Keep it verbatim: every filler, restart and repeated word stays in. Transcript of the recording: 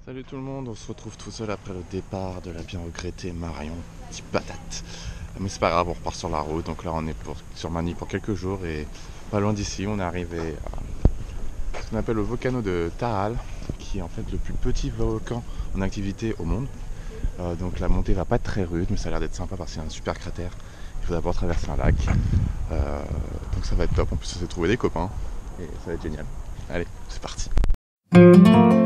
Salut tout le monde, on se retrouve tout seul après le départ de la bien regrettée Marion, petite patate. Mais c'est pas grave, on repart sur la route, donc là on est pour, sur Manille pour quelques jours et pas loin d'ici on est arrivé à ce qu'on appelle le volcano de Taal, qui est en fait le plus petit volcan en activité au monde. Euh, donc la montée va pas être très rude, mais ça a l'air d'être sympa parce qu'il y a un super cratère. Il faut d'abord traverser un lac, euh, donc ça va être top, en plus on s'est trouvé des copains et ça va être génial. Allez, c'est parti.